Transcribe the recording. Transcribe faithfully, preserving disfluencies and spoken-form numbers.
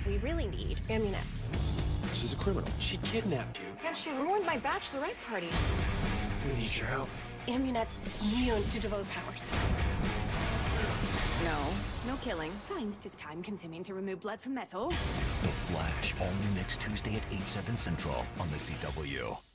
We really need Amunet. She's a criminal. She kidnapped you. And she ruined my bachelorette party. We need your help. Amunet is immune to Devoe's powers. No, no killing. Fine, it is time-consuming to remove blood from metal. The Flash, all new next Tuesday at eight, seven Central on the C W.